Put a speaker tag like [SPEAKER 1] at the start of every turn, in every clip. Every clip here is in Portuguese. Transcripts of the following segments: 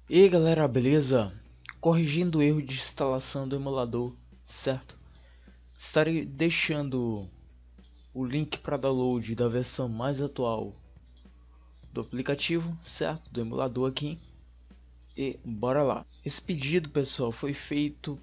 [SPEAKER 1] E aí galera, beleza? Corrigindo o erro de instalação do emulador, certo? Estarei deixando o link para download da versão mais atual do aplicativo, certo? Do emulador aqui. E bora lá. Esse pedido, pessoal, foi feito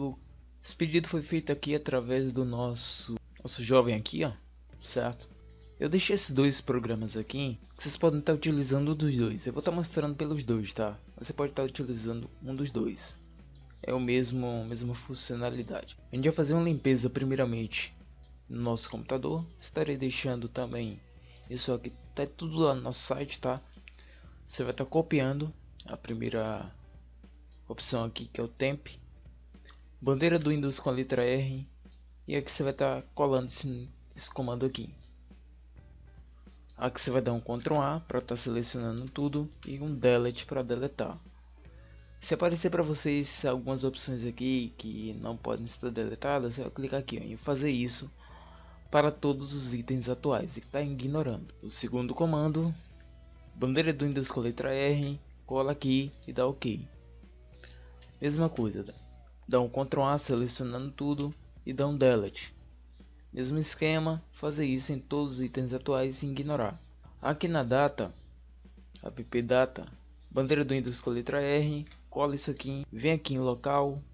[SPEAKER 1] aqui através do nosso jovem aqui, ó, certo? Eu deixei esses dois programas aqui, que vocês podem estar utilizando um dos dois. Eu vou estar mostrando pelos dois, tá? Você pode estar utilizando um dos dois. É mesma funcionalidade. A gente vai fazer uma limpeza primeiramente no nosso computador. Estarei deixando também isso aqui, tá tudo lá no nosso site, tá? Você vai estar copiando a primeira opção aqui, que é o temp, bandeira do Windows com a letra R, e aqui você vai estar colando esse comando aqui. Aqui você vai dar um Ctrl A para estar selecionando tudo e um Delete para deletar. Se aparecer para vocês algumas opções aqui que não podem ser deletadas, você vai clicar aqui em fazer isso para todos os itens atuais e está ignorando. O segundo comando, bandeira do Windows com a letra R, cola aqui e dá OK. Mesma coisa, dá um Ctrl A selecionando tudo e dá um Delete. Mesmo esquema, fazer isso em todos os itens atuais e ignorar. Aqui na data, app data, bandeira do Windows com a letra R, cola isso aqui, vem aqui em local,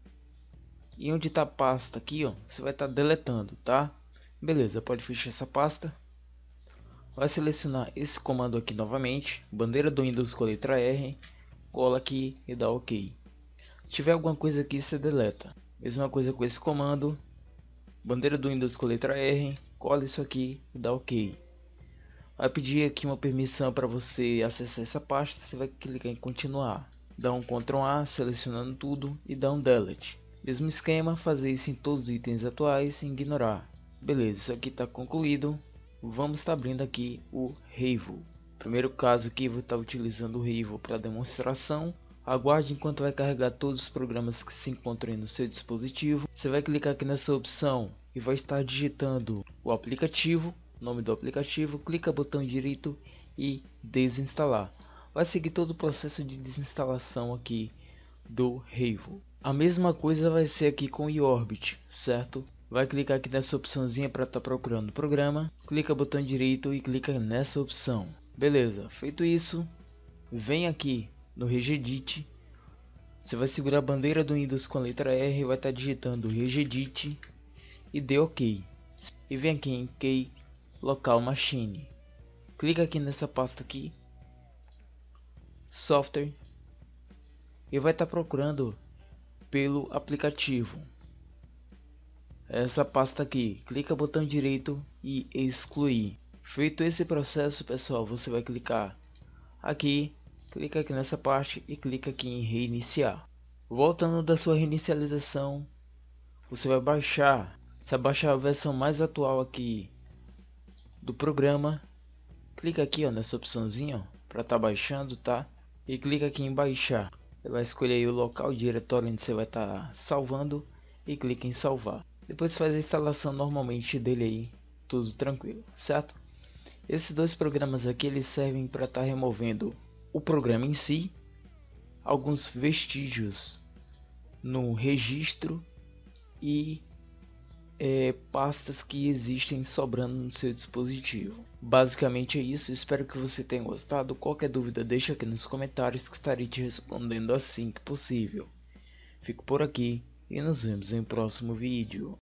[SPEAKER 1] e onde está a pasta aqui, ó, você vai estar deletando, tá? Beleza, pode fechar essa pasta. Vai selecionar esse comando aqui novamente, bandeira do Windows com a letra R, cola aqui e dá OK. Se tiver alguma coisa aqui, você deleta. Mesma coisa com esse comando, bandeira do Windows com a letra R, cola isso aqui e dá OK. Vai pedir aqui uma permissão para você acessar essa pasta, você vai clicar em continuar. Dá um Ctrl A selecionando tudo e dá um Delete. Mesmo esquema, fazer isso em todos os itens atuais e ignorar. Beleza, isso aqui está concluído. Vamos estar abrindo aqui o Reivo. Primeiro caso aqui, vou estar utilizando o Reivo para demonstração. Aguarde enquanto vai carregar todos os programas que se encontram no seu dispositivo. Você vai clicar aqui nessa opção e vai estar digitando o aplicativo, nome do aplicativo, clica botão direito e desinstalar. Vai seguir todo o processo de desinstalação aqui do Reivo. A mesma coisa vai ser aqui com o Iorbit, certo? Vai clicar aqui nessa opçãozinha para estar procurando o programa, clica botão direito e clica nessa opção. Beleza, feito isso, vem aqui no Regedit, você vai segurar a bandeira do Windows com a letra R e vai estar digitando Regedit e dê OK. E vem aqui em Key Local Machine, clica aqui nessa pasta aqui, Software, e vai estar procurando pelo aplicativo. Essa pasta aqui, clica botão direito e excluir. Feito esse processo, pessoal, você vai clicar aqui, clica aqui nessa parte e clica aqui em reiniciar. Voltando da sua reinicialização, você vai baixar, se baixar a versão mais atual aqui do programa, clica aqui ó, nessa opçãozinha para estar baixando, tá? E clica aqui em baixar. Você vai escolher aí o local, o diretório onde você vai estar salvando e clica em salvar. Depois faz a instalação normalmente dele aí, tudo tranquilo, certo? Esses dois programas aqui eles servem para estar removendo o programa em si, alguns vestígios no registro e pastas que existem sobrando no seu dispositivo. Basicamente é isso, espero que você tenha gostado. Qualquer dúvida deixa aqui nos comentários que estarei te respondendo assim que possível. Fico por aqui e nos vemos em próximo vídeo.